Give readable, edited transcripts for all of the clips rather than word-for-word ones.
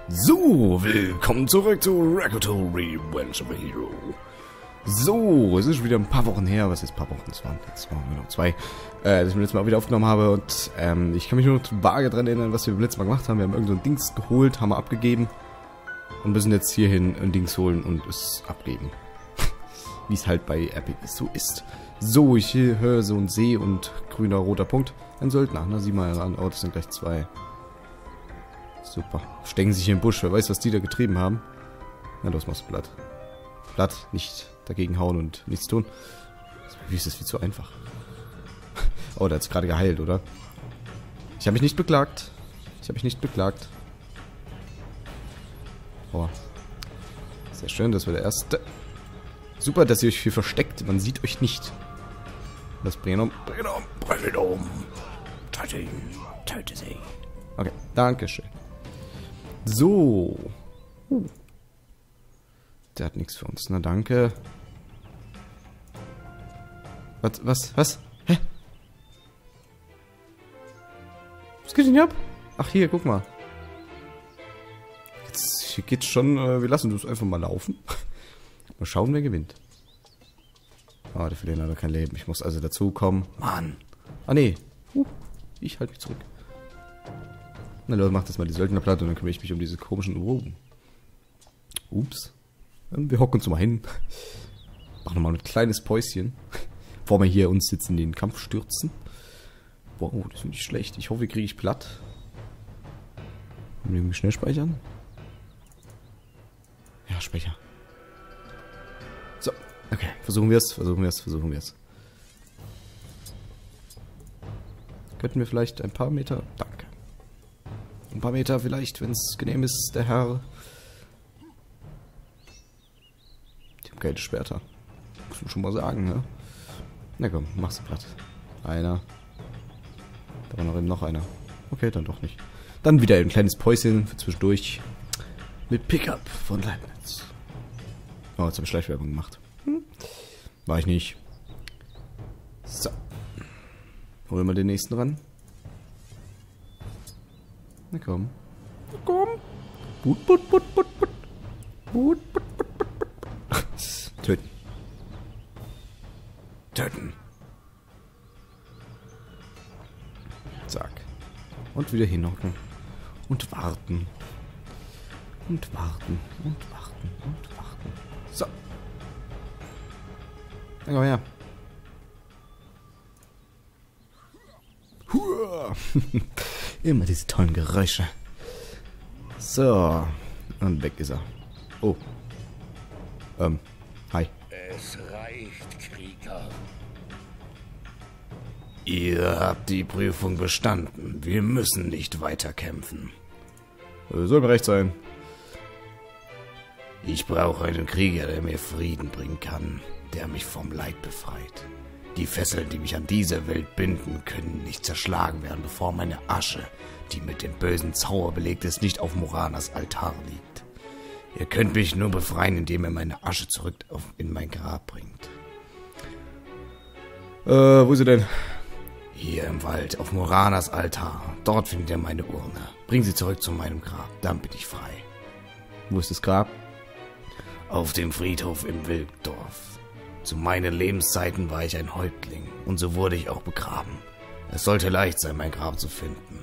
So, willkommen zurück zu Raccoon Revenge of a Hero. So, es ist schon wieder ein paar Wochen her, was ist ein paar Wochen? Es waren jetzt mal genau 2, dass ich mir letztes Mal auch wieder aufgenommen habe und ich kann mich nur vage daran erinnern, was wir beim letzten Mal gemacht haben. Wir haben irgend so ein Dings geholt, haben wir abgegeben und müssen jetzt hierhin ein Dings holen und es abgeben. Wie es halt bei Epic so ist. So, ich höre so ein See und grüner roter Punkt. Ein Söldner, na sieh mal an. Oh, das sind gleich 2. Super. Stecken sich hier im Busch. Wer weiß, was die da getrieben haben. Na los, machst du Blatt. Blatt, nicht dagegen hauen und nichts tun. Wie ist das viel zu einfach. Oh, der hat's gerade geheilt, oder? Ich habe mich nicht beklagt. Ich habe mich nicht beklagt. Oh. Sehr schön, das war der erste. Super, dass ihr euch hier versteckt. Man sieht euch nicht. Das bringen um. Bring um. Töte ihn. Töte sie. Okay, dankeschön. So. Der hat nichts für uns. Na, danke. Was? Hä? Was geht denn hier ab? Ach, hier, guck mal. Jetzt, hier geht's schon, wir lassen das einfach mal laufen. Mal schauen, wer gewinnt. Ah, der verliert leider kein Leben. Ich muss also dazukommen. Mann. Ah, nee. Ich halte mich zurück. Na Leute, macht das mal die Söldnerplatte und dann kümmere ich mich um diese komischen... Oh. Ups. Wir hocken uns mal hin. Machen nochmal ein kleines Päuschen. Bevor wir hier uns jetzt in den Kampf stürzen. Wow, das finde ich schlecht. Ich hoffe, kriege ich platt. Irgendwie schnell speichern. Ja, Speicher. So, okay. Versuchen wir es. Könnten wir vielleicht ein paar Meter... Danke. Ein paar Meter vielleicht, wenn es genehm ist, der Herr. Die haben geile Schwerter. Muss man schon mal sagen, ne? Na komm, mach's platt. Einer. Da war noch eben noch einer. Okay, dann doch nicht. Dann wieder ein kleines Päuschen für zwischendurch. Mit Pickup von Leibniz. Oh, jetzt habe ich Schleichwerbung gemacht. War ich nicht. So. Holen wir den nächsten ran. Na komm. Na komm. But. Töten. Töten. Zack. Und wieder hinhocken. Und warten. Und warten. Und warten. Und warten. So. Dann komm her. Immer diese tollen Geräusche. So. Und weg ist er. Oh. Hi. Es reicht, Krieger. Ihr habt die Prüfung bestanden. Wir müssen nicht weiter kämpfen. Soll mir recht sein. Ich brauche einen Krieger, der mir Frieden bringen kann, der mich vom Leid befreit. Die Fesseln, die mich an diese Welt binden, können nicht zerschlagen werden, bevor meine Asche, die mit dem bösen Zauber belegt ist, nicht auf Moranas Altar liegt. Ihr könnt mich nur befreien, indem ihr meine Asche zurück in mein Grab bringt. Wo ist sie denn? Hier im Wald, auf Moranas Altar. Dort findet ihr meine Urne. Bring sie zurück zu meinem Grab, dann bin ich frei. Wo ist das Grab? Auf dem Friedhof im Wilddorf. Zu meinen Lebenszeiten war ich ein Häuptling und so wurde ich auch begraben. Es sollte leicht sein, mein Grab zu finden.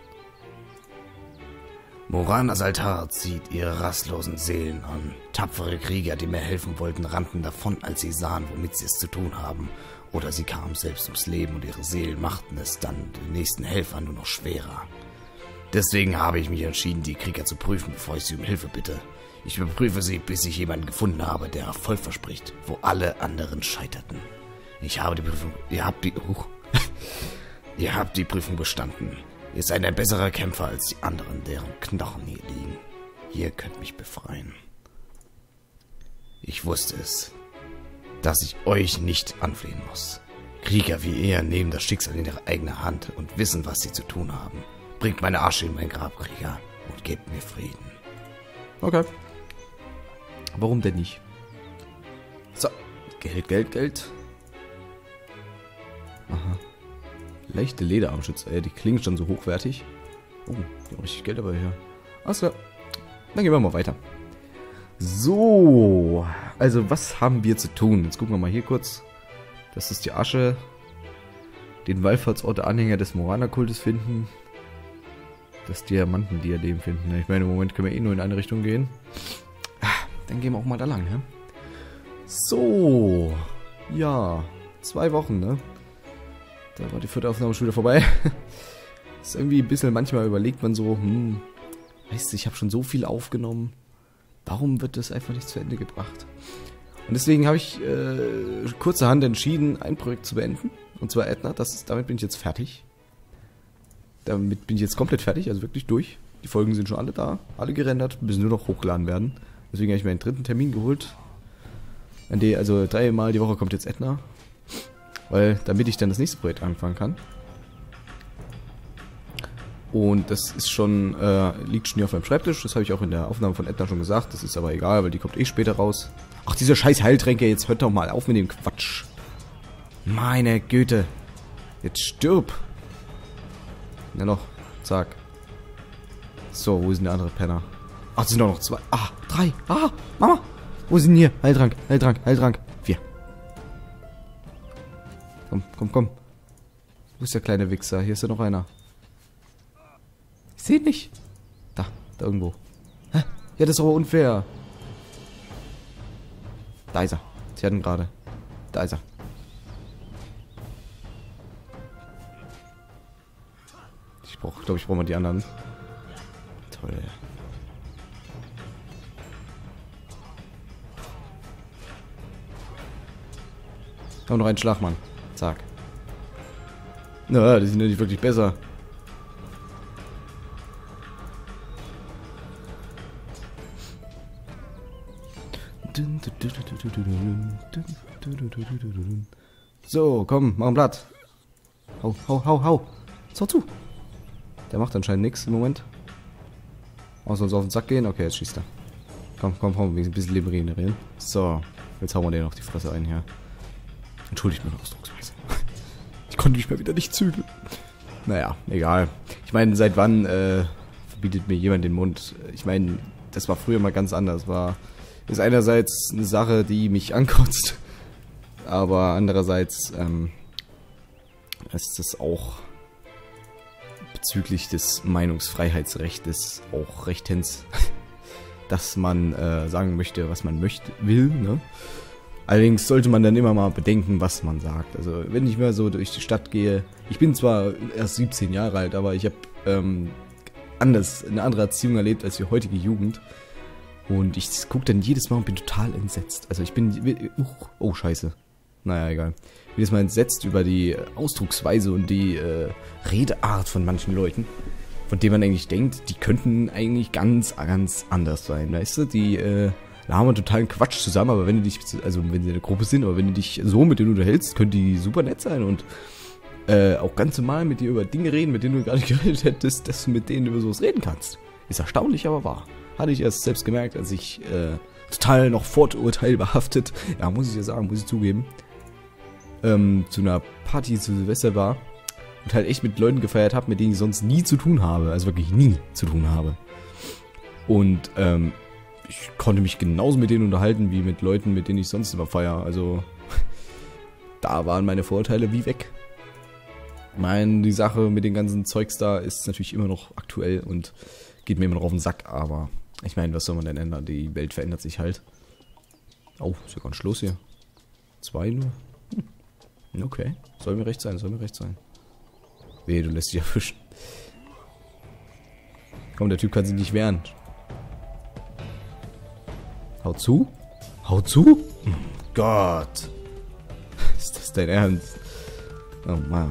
Moranas Altar zieht ihre rastlosen Seelen an. Tapfere Krieger, die mir helfen wollten, rannten davon, als sie sahen, womit sie es zu tun haben. Oder sie kamen selbst ums Leben und ihre Seelen machten es dann den nächsten Helfern nur noch schwerer. Deswegen habe ich mich entschieden, die Krieger zu prüfen, bevor ich sie um Hilfe bitte. Ich überprüfe sie, bis ich jemanden gefunden habe, der Erfolg verspricht, wo alle anderen scheiterten. Ich habe die Prüfung... Ihr habt die Prüfung bestanden. Ihr seid ein besserer Kämpfer als die anderen, deren Knochen hier liegen. Ihr könnt mich befreien. Ich wusste es, dass ich euch nicht anflehen muss. Krieger wie ihr nehmen das Schicksal in ihre eigene Hand und wissen, was sie zu tun haben. Bringt meine Asche in mein Grab, Krieger, und gebt mir Frieden. Okay. Warum denn nicht? So. Geld. Aha. Leichte Lederarmschützer, die klingen schon so hochwertig. Oh, die haben richtig Geld dabei hier. Achso. Dann gehen wir mal weiter. So, also was haben wir zu tun? Jetzt gucken wir mal hier kurz. Das ist die Asche. Den Wallfahrtsorte-Anhänger des Morana-Kultes finden. Das Diamantendiadem finden. Ich meine, im Moment können wir eh nur in eine Richtung gehen. Dann gehen wir auch mal da lang, ne? So. Ja. 2 Wochen, ne? Da war die 4. Aufnahme schon wieder vorbei. Ist irgendwie ein bisschen, manchmal überlegt man so, weißt du, ich habe schon so viel aufgenommen. Warum wird das einfach nicht zu Ende gebracht? Und deswegen habe ich kurzerhand entschieden, ein Projekt zu beenden. Und zwar Ätna. Damit bin ich jetzt fertig. Damit bin ich jetzt komplett fertig, also wirklich durch. Die Folgen sind schon alle da, alle gerendert, müssen nur noch hochgeladen werden. Deswegen habe ich mir einen 3. Termin geholt. Also 3-mal die Woche kommt jetzt Ätna. Weil, damit ich dann das nächste Projekt anfangen kann. Und das ist schon, liegt schon hier auf meinem Schreibtisch. Das habe ich auch in der Aufnahme von Ätna schon gesagt. Das ist aber egal, weil die kommt eh später raus. Ach, diese scheiß Heiltränke, jetzt hört doch mal auf mit dem Quatsch. Meine Güte. Jetzt stirb. Ja noch. Zack. So, wo ist denn der andere Penner? Ach, es sind doch noch 2. 3. Mama. Wo sind hier? Heiltrank. 4. Komm. Wo ist der kleine Wichser? Hier ist ja noch einer. Ich sehe ihn nicht. Da irgendwo. Hä? Ja, das ist aber unfair. Da ist er. Sie hatten gerade. Da ist er. Ich glaube, ich brauche mal die anderen. Toll. Komm, noch einen Schlag, Mann. Zack. Na, die sind ja nicht wirklich besser. So, komm, mach ein Blatt. Hau. So zu. Der macht anscheinend nichts im Moment. Außer uns auf den Sack gehen. Okay, jetzt schießt er. Komm, ein bisschen Leben regenerieren. So, jetzt hauen wir den auf die Fresse ein hier. Entschuldigt meine Ausdrucksweise. Ich konnte mich mal wieder nicht zügeln. Naja, egal. Ich meine, seit wann verbietet mir jemand den Mund? Ich meine, das war früher mal ganz anders. Ist einerseits eine Sache, die mich ankotzt. Aber andererseits ist das auch bezüglich des Meinungsfreiheitsrechts auch rechtens, dass man sagen möchte, was man will, ne? Allerdings sollte man dann immer mal bedenken, was man sagt. Also wenn ich mal so durch die Stadt gehe, ich bin zwar erst 17 Jahre alt, aber ich habe eine andere Erziehung erlebt als die heutige Jugend. Und ich gucke dann jedes Mal und bin total entsetzt. Also ich bin, oh scheiße. Naja, egal. Jedes Mal entsetzt über die Ausdrucksweise und die Redeart von manchen Leuten, von denen man eigentlich denkt, die könnten eigentlich ganz anders sein, weißt du? Die labern totalen Quatsch zusammen, aber wenn du dich, also wenn sie in der Gruppe sind, aber wenn du dich so mit denen unterhältst, können die super nett sein und auch ganz normal mit dir über Dinge reden, mit denen du gar nicht geredet hättest, dass du mit denen über sowas reden kannst. Ist erstaunlich, aber wahr. Hatte ich erst selbst gemerkt, als ich total noch vorurteilbehaftet, ja, muss ich ja sagen, muss ich zugeben, zu einer Party zu Silvester war und halt echt mit Leuten gefeiert habe, mit denen ich sonst nie zu tun habe, also wirklich nie zu tun habe. Und ich konnte mich genauso mit denen unterhalten, wie mit Leuten, mit denen ich sonst immer feiere. Also, da waren meine Vorurteile wie weg. Die Sache mit den ganzen Zeugs da ist natürlich immer noch aktuell und geht mir immer noch auf den Sack, aber ich meine, was soll man denn ändern? Die Welt verändert sich halt. Oh, ist ja ganz Schluss hier. 2 nur? Okay, soll mir recht sein. Wehe, du lässt dich erwischen. Komm, der Typ kann sich nicht wehren. Hau zu? Gott. Ist das dein Ernst? Oh Mann.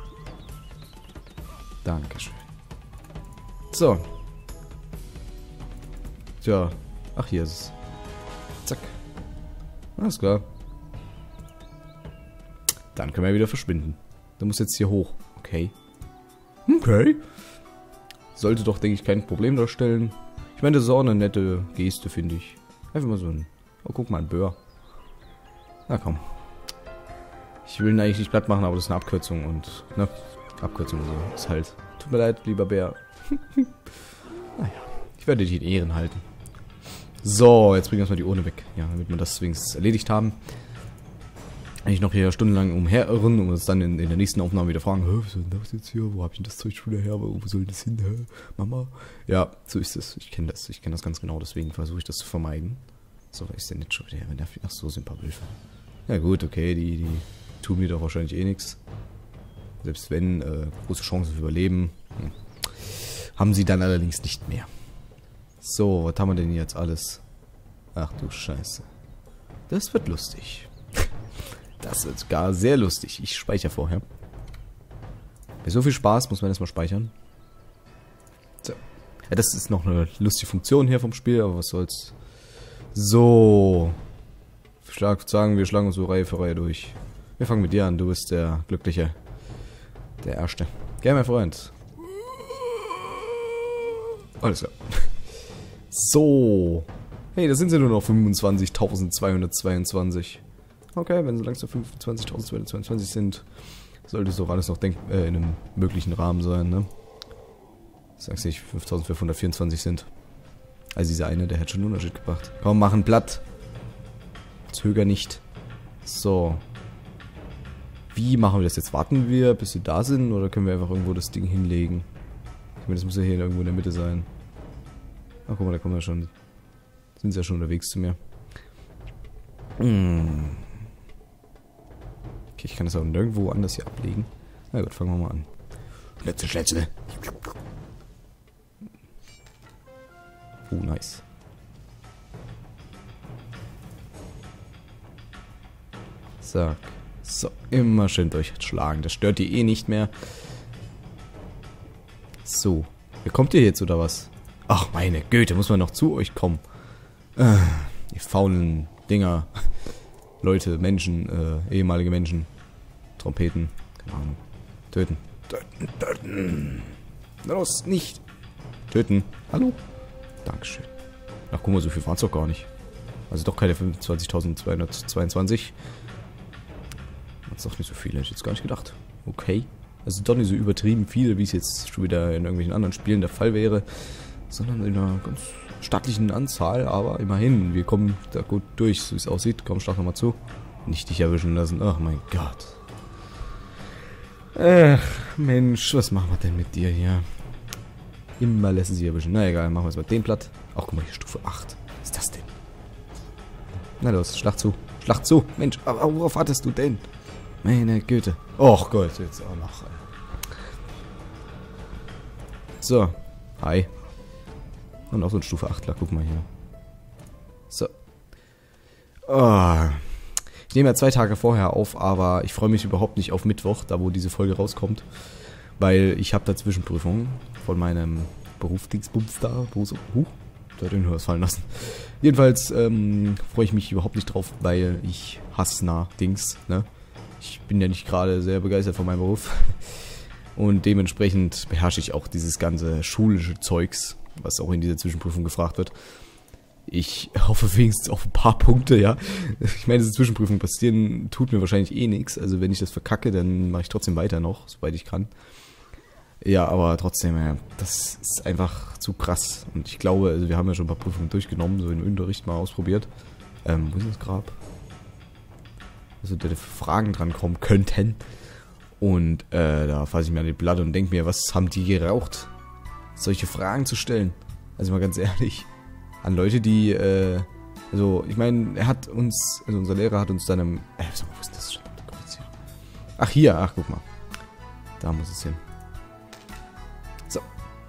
Dankeschön. So. Tja. Ach, hier ist es. Zack. Alles klar. Dann können wir wieder verschwinden. Du musst jetzt hier hoch. Okay. Sollte doch, denke ich, kein Problem darstellen. Ich meine, das ist auch eine nette Geste, finde ich. Einfach mal so ein... Oh, guck mal, ein Böhr. Na komm. Ich will ihn eigentlich nicht platt machen, aber das ist eine Abkürzung und... Ne? Abkürzung so. Ist halt... Tut mir leid, lieber Bär. Naja. Ich werde dich in Ehren halten. So, jetzt bringen wir erstmal die Urne weg. Ja, damit wir das wenigstens erledigt haben. Eigentlich noch hier stundenlang umherirren und uns dann in der nächsten Aufnahme wieder fragen, was soll denn das jetzt hier? Wo habe ich denn das Zeug schon wieder her? Wo soll das hin? Hä? Mama? Ja, so ist es. Ich kenne das. Ich kenne das ganz genau, deswegen versuche ich das zu vermeiden. So, wer ist denn jetzt schon wieder her? Ach so, sind ein paar Wölfe. Ja gut, okay, die tun mir doch wahrscheinlich eh nichts. Selbst wenn, große Chancen für Überleben. Haben sie dann allerdings nicht mehr. So, was haben wir denn jetzt alles? Ach du Scheiße. Das wird lustig. Das wird gar sehr lustig. Ich speichere vorher. Bei so viel Spaß muss man erstmal speichern. So. Ja, das ist noch eine lustige Funktion hier vom Spiel, aber was soll's. So. Sagen wir schlagen uns so Reihe für Reihe durch. Wir fangen mit dir an. Du bist der Glückliche. Der Erste. Gell, mein Freund. Alles klar. So. Hey, da sind sie nur noch 25.222. Okay, wenn sie langsam 25.222 sind, sollte es doch alles noch in einem möglichen Rahmen sein, ne? Sagst du nicht, 5.524 sind. Also dieser eine, der hat schon einen Unterschied gebracht. Komm, mach ein Blatt. Zöger nicht. So. Wie machen wir das jetzt? Warten wir, bis sie da sind, oder können wir einfach irgendwo das Ding hinlegen? Ich meine, das muss ja hier irgendwo in der Mitte sein. Ach, guck mal, da kommen wir schon. Sind sie ja schon unterwegs zu mir. Okay, ich kann das auch nirgendwo anders hier ablegen. Na gut, fangen wir mal an. Schlätze. Nice. So. So, immer schön durchschlagen. Das stört die eh nicht mehr. So. Wer kommt ihr jetzt oder was? Ach, meine Güte, muss man noch zu euch kommen. Die faulen Dinger. Leute, Menschen, ehemalige Menschen. Trompeten. Keine Ahnung. Töten. Töten. Los, nicht. Töten. Hallo? Dankeschön. Ach, guck mal, so viel waren es doch gar nicht. Also doch keine 25.222. Das ist doch nicht so viel, hätte ich jetzt gar nicht gedacht. Okay. Also doch nicht so übertrieben viele, wie es jetzt schon wieder in irgendwelchen anderen Spielen der Fall wäre. Sondern in einer ganz stattlichen Anzahl, aber immerhin, wir kommen da gut durch, so wie es aussieht. Komm, schlag nochmal zu. Nicht dich erwischen lassen. Ach mein Gott. Ach, Mensch, was machen wir denn mit dir hier? Immer lassen sie erwischen. Na egal, machen wir jetzt mal den platt. Ach, guck mal, hier Stufe 8. Was ist das denn? Na los, schlag zu. Schlag zu. Mensch, worauf wartest du denn? Meine Güte. Och Gott, jetzt auch noch. So. Hi. Und auch so ein Stufe 8, guck mal hier. So. Oh. Ich nehme ja 2 Tage vorher auf, aber ich freue mich überhaupt nicht auf Mittwoch, da wo diese Folge rauskommt. Weil ich habe da Zwischenprüfungen von meinem Berufsdingsbums da. Da hat den Hörs fallen lassen. Jedenfalls freue ich mich überhaupt nicht drauf, weil ich hasse Dings, ne? Ich bin ja nicht gerade sehr begeistert von meinem Beruf. Und dementsprechend beherrsche ich auch dieses ganze schulische Zeugs, was auch in dieser Zwischenprüfung gefragt wird. Ich hoffe wenigstens auf ein paar Punkte, ja. Ich meine, diese Zwischenprüfungen passieren, tut mir wahrscheinlich eh nichts. Also wenn ich das verkacke, dann mache ich trotzdem weiter noch, soweit ich kann. Ja, aber trotzdem, das ist einfach zu krass. Und ich glaube, also wir haben ja schon ein paar Prüfungen durchgenommen, so im Unterricht mal ausprobiert. Wo ist das Grab? Also da Fragen dran kommen könnten. Und da fasse ich mir an die Blatt und denke mir, was haben die geraucht? Solche Fragen zu stellen. Also mal ganz ehrlich. An Leute, die, also ich meine, er hat uns, also unser Lehrer hat uns dann im, wo ist das schon? Ach hier, ach guck mal. Da muss es hin. So.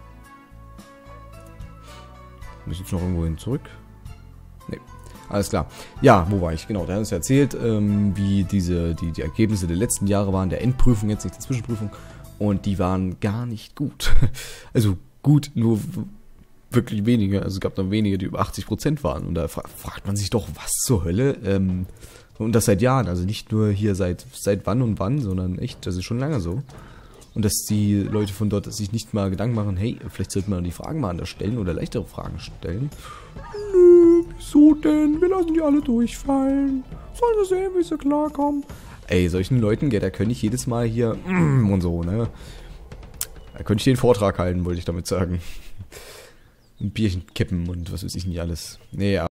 Muss ich jetzt noch irgendwo hin zurück? Nee. Alles klar. Ja, wo war ich? Genau, der hat uns erzählt, wie die Ergebnisse der letzten Jahre waren, der Endprüfung, jetzt nicht der Zwischenprüfung. Und die waren gar nicht gut. Also gut, nur wirklich wenige. Also es gab noch wenige, die über 80% waren. Und da fragt man sich doch, was zur Hölle? Und das seit Jahren. Also nicht nur hier seit wann und wann, sondern echt, das ist schon lange so. Und dass die Leute von dort sich nicht mal Gedanken machen, hey, vielleicht sollten wir die Fragen mal anders stellen oder leichtere Fragen stellen. Nö, wieso denn? Wir lassen die alle durchfallen. Sollen wir sehen, wie sie klarkommen. Ey, solchen Leuten, da könnte ich jedes Mal hier und so, ne? Da könnte ich den Vortrag halten, wollte ich damit sagen. ein Bierchen kippen und was weiß ich nicht alles. Nee,